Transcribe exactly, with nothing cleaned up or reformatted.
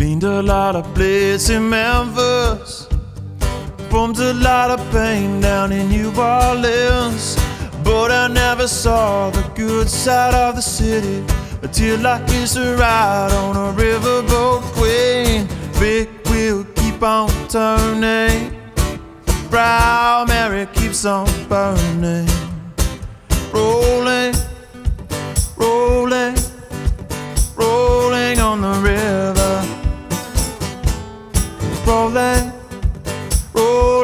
Cleaned a lot of plates in Memphis, pumped a lot of pain down in New Orleans. But I never saw the good side of the city until I hitched a ride on a riverboat queen. Big wheel keep on turning, Proud Mary keeps on burning. Rolling, rolling, rolling on the river. Rolling, rolling.